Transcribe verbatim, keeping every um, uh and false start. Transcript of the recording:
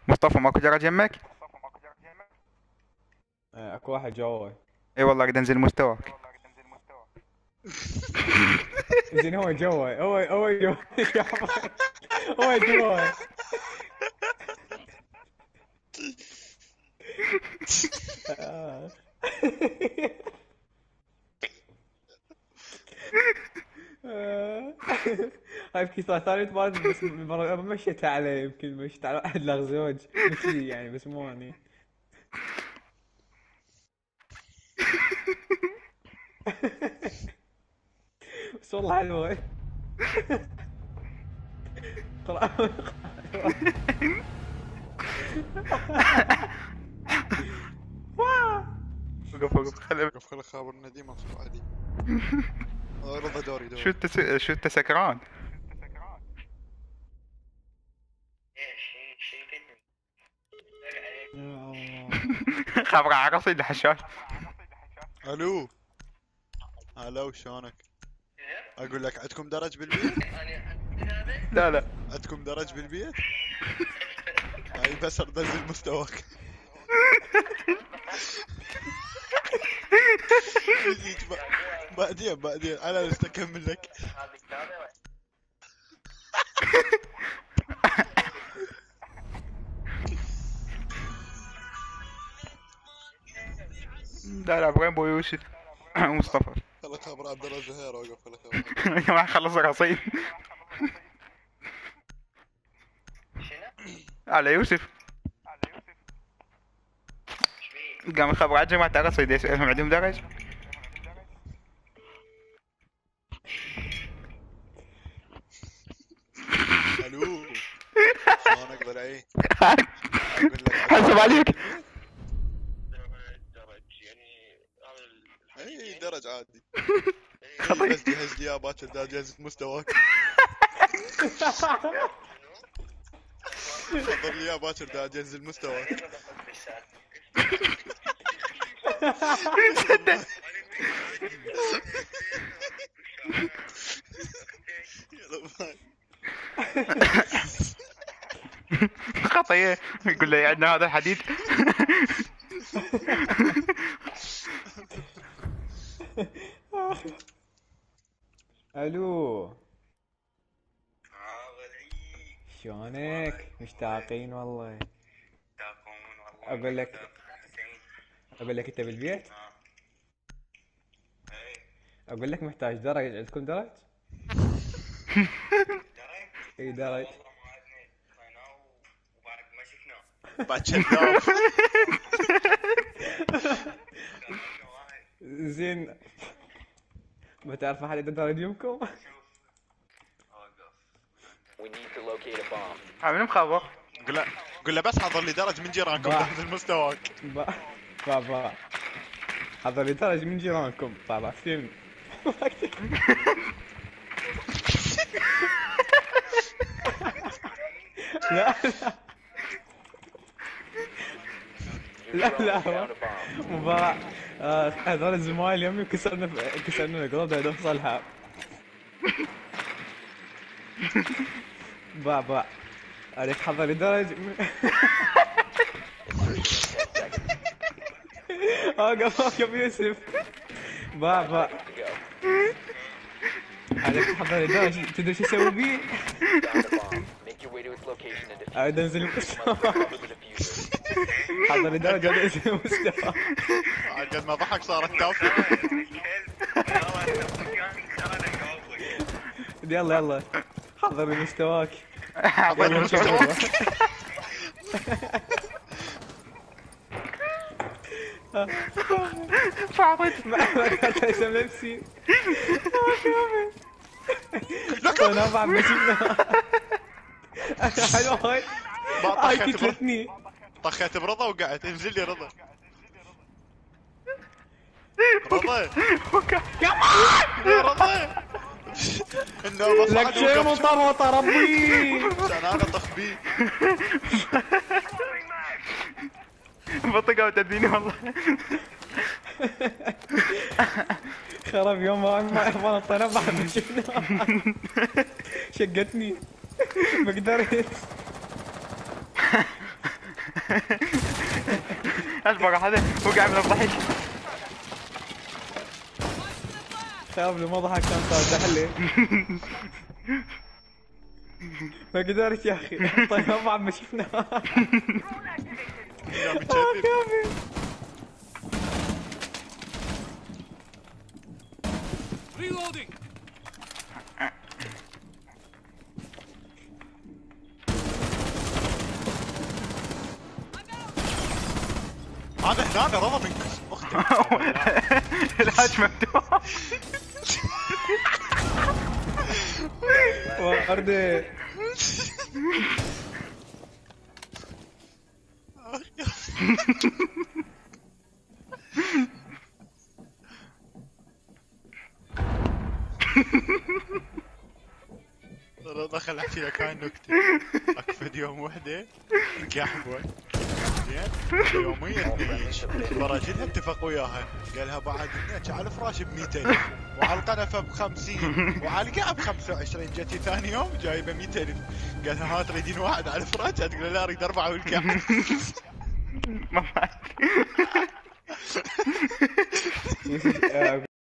مصطفى ماكو درج يمك؟ آه، اكو واحد جوا. اي والله قد انزل مستواك. زين هو جوا، هو هو جوا. هو جوا. آه. آه. هاي بكيسة ثالث مرة، بس مرة مشيتها عليه، يمكن مشيت على واحد لغزوج نسي يعني، بس مو اني. بس والله حلوة. طلع. وقف وقف خلي. وقف خلي خابر نديم انصف عادي. آه، رضا دوري شو دوري. انت س... شو انت سكران؟ يا الله. خبر عرصي الحشاش. الو. الو شلونك؟ اقول لك عندكم درج بالبيت؟ لا لا. عندكم درج بالبيت؟ هاي بس ارد انزل مستواك. يجيك ب- بعدين بعدين انا لست اكمل لك. لا لا، وين ابو يوسف؟ مصطفى. خلي خابر عبد الله زهير وقف خلي خابر. يا جماعه خلص الرصيد. على يوسف. قام الخبر على جماعة الرصيد يسألهم عندهم درج. الو. شلونك ضلعي؟ اقول لك حسب عليك. بالبيت؟ اي درج عادي. إي، بس جهز لي اياه باكر دا جهز مستواك. حضر لي اياه باكر دا جهز مستواك. يلا باي. خطية. يقول له عندنا هذا الحديد. الو. شلونك؟ مشتاقين والله. اقول لك اقول لك انت بالبيت؟ اقول لك محتاج درج، عندكم درج؟ اي درج. بعد كذاب. زين، ما تعرف احد عنده درج يمكم؟ We need to locate a bomb. من مخبر؟ قول له قول له بس حضر لي درج من جيرانكم با. تحت مستواك. با با با حضر لي درج من جيرانكم طالع فيلم. لا لا لا هو مباراة. آه، هذول الزمايل يمي كسرنا كسرنا القلوب بدنا نوصلها. با با عليك حضر لي درج. اوقف اوقف يوسف. با با عليك حضر لي درج، تدري شو اسوي بيه؟ Found a bomb. Make your way to its location and defuse أعيد انزل it. المستوى. Cover the diffuser. حضر لي درج أعيد انزل المستوى. قد ما ضحك صارت تافهه. يلا يلا حضر لي مستواك. حضر يلا مستواك. فاضت. ما كنت اسم نفسي. انا ما عم بشوفنا. حلو هاي. ما هاي طخيت بر- كتلتني. طخيت برضا وقعت انزل لي رضا. رضا يا رضا. النوبة لك صعد شيء وقف مطرطة ربي. عشان انا طخ بيه. بطقة وتديني والله. خرب يوم ما ما ما نطينا ما عم بشوفنا. شقتني ما قدرت. اشبك هذا هو قاعد من الضحك. خاف لي ما ضحك كان صار دحلي. ما قدرت يا اخي. طيب ما عم شفنا. يا بتشدد. هذا هنا رضا من اختي. الهاج مفتوح. وردة. رضا خل احكي لك هاي النكتة. اكفد يوم وحدة قحبة زين يوميا نعيش براجلها اتفق وياها قالها بعد نيتش على الفراش ب مئتين وعلى القنفة ب خمسين وعلى القاع ب خمسة وعشرين جتي ثاني يوم جايبه مئتين ألف قالها ها تريدين واحد على الفراش تقول لا اريد اربعة والقاع. ما